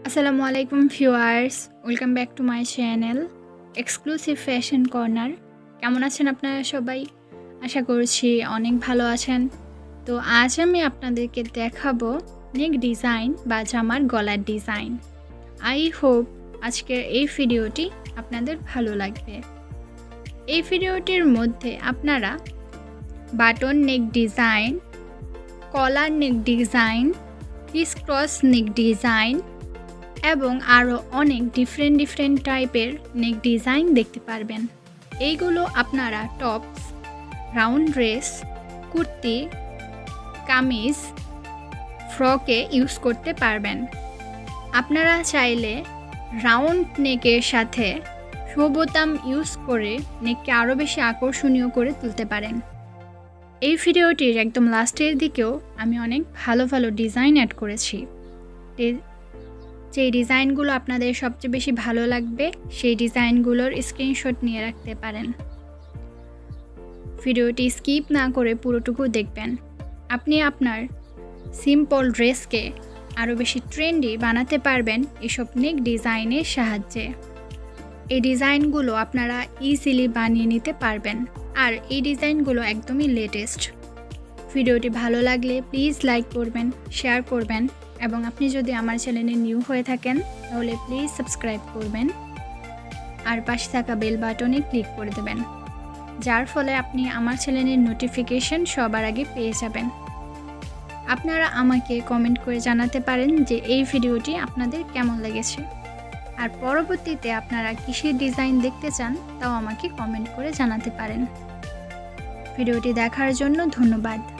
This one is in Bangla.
আসসালামু আলাইকুম viewers, welcome back to my channel exclusive fashion corner. কেমন আছেন আপনারা সবাই? আশা করছি অনেক ভালো আছেন। তো আজ আমি আপনাদেরকে দেখাবো নেক ডিজাইন বা জামার গলার ডিজাইন। আই হোপ আজকের এই ভিডিওটি আপনাদের ভালো লাগবে। এই ভিডিওটির মধ্যে আপনারা button neck design, collar neck design, criss cross neck design এবং আরও অনেক ডিফারেন্ট টাইপের নেক ডিজাইন দেখতে পারবেন। এইগুলো আপনারা tops, round dress, kurti, kameez, ফ্রকে ইউজ করতে পারবেন। আপনারা চাইলে রাউন্ড নেকের সাথে শো বোতাম ইউজ করে নেককে আরও বেশি আকর্ষণীয় করে তুলতে পারেন। এই ভিডিওটির একদম লাস্টের দিকেও আমি অনেক ভালো ভালো ডিজাইন অ্যাড করেছি। যেই ডিজাইনগুলো আপনাদের সবচেয়ে বেশি ভালো লাগবে সেই ডিজাইনগুলোর স্ক্রিনশট নিয়ে রাখতে পারেন। ভিডিওটি স্কিপ না করে পুরোটুকু দেখবেন। আপনি আপনার সিম্পল ড্রেসকে আরও বেশি ট্রেন্ডি বানাতে পারবেন এসব নেক ডিজাইনের সাহায্যে। এই ডিজাইনগুলো আপনারা ইজিলি বানিয়ে নিতে পারবেন, আর এই ডিজাইনগুলো একদমই লেটেস্ট। ভিডিওটি ভালো লাগলে প্লিজ লাইক করবেন, শেয়ার করবেন, এবং আপনি যদি আমার চ্যানেলে নিউ হয়ে থাকেন তাহলে প্লিজ সাবস্ক্রাইব করবেন আর পাশে থাকা বেল বাটনে ক্লিক করে দেবেন, যার ফলে আপনি আমার চ্যানেলের নোটিফিকেশন সবার আগে পেয়ে যাবেন। আপনারা আমাকে কমেন্ট করে জানাতে পারেন যে এই ভিডিওটি আপনাদের কেমন লেগেছে, আর পরবর্তীতে আপনারা কিসের ডিজাইন দেখতে চান তাও আমাকে কমেন্ট করে জানাতে পারেন। ভিডিওটি দেখার জন্য ধন্যবাদ।